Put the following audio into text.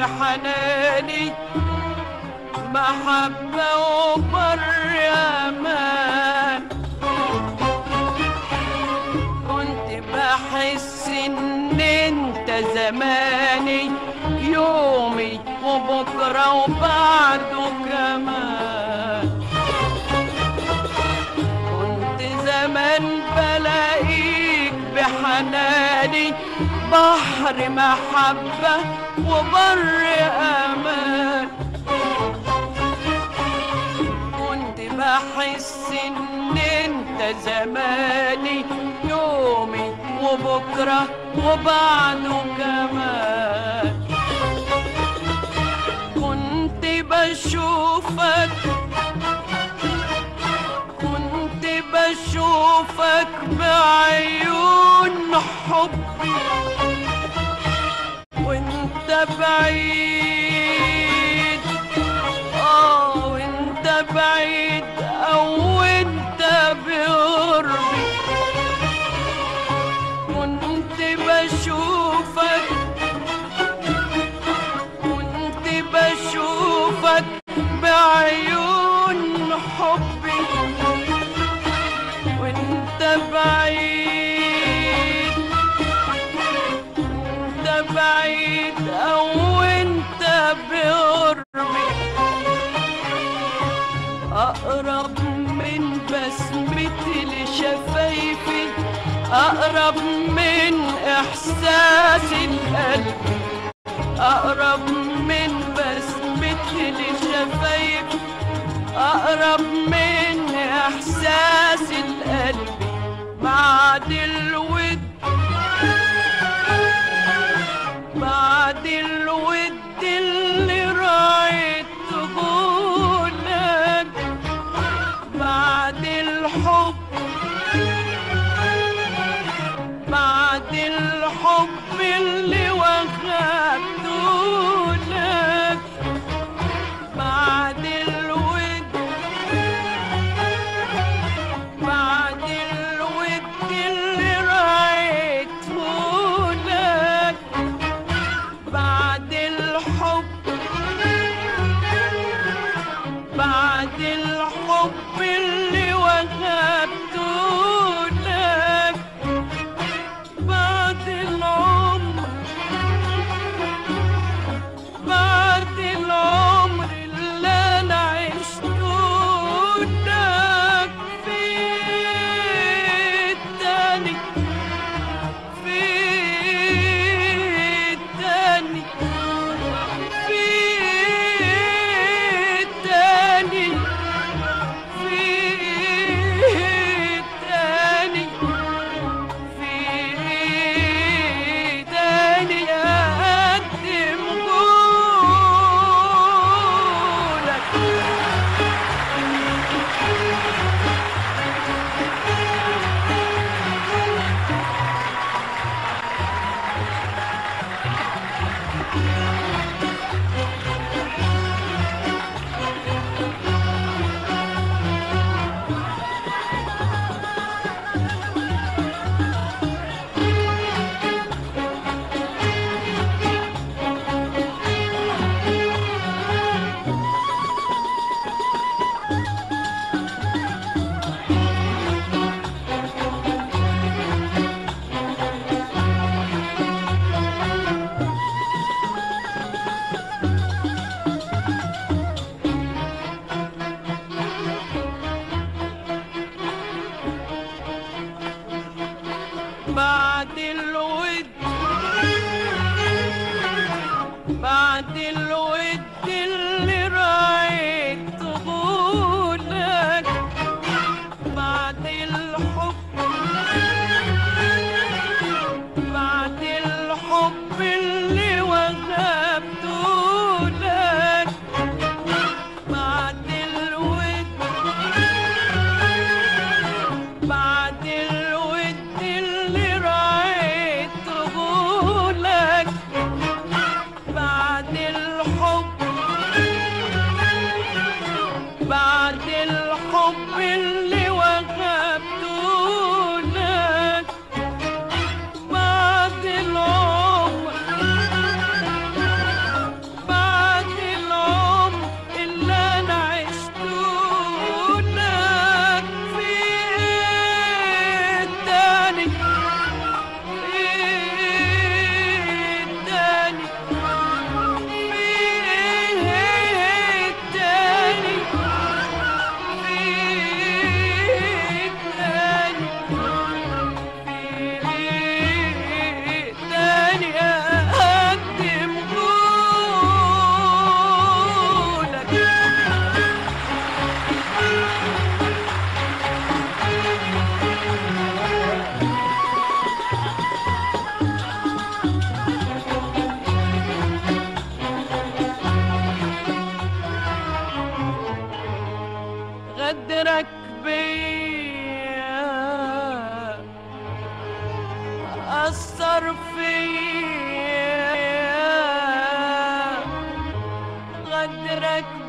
بحناني محبة وبر أمان. كنت بحس إن أنت زماني يومي وبكرة وبعده كمان. كنت زمان بلاقيك بحناني بحر محبة وبر أمان. كنت بحس إن أنت زماني يومي وبكرة وبعده كمان. كنت بشوفك بعيون حبي وانت بعيد، وانت بعيد او انت بقربي. كنت بشوفك بعيون حبي وانت بعيد، او انت بقربي. اقرب من بسمتي لشفايفي، اقرب من احساس القلب. اقرب من بسمتي لشفايفي، اقرب من احساس القلب. بعد الود اللي راعيته لك، بعد الحب اللي وهبته لك، بعد الود اللي راعيته لك، بعد الحب اللي وهبته لك، بعد العمر اللي انا عشته لك. في التاني أقدم قولك. بعد الود اللي راعيته لك، بعد الحب اللي وهبته لك، بعد الود اللي راعيته لك، بعد الحب اللي وهبته لك، بعد العمر غدرك بيا أثر فيا، غدرك